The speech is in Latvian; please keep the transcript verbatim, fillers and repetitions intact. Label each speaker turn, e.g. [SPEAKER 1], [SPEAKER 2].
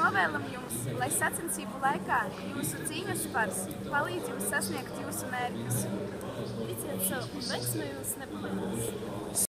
[SPEAKER 1] novēlam jums, lai sacensību laikā jūsu cīņas spars palīdz jums sasniegt jūsu mērķus.
[SPEAKER 2] Ticiet sev, un veiksme jūs nepaliks!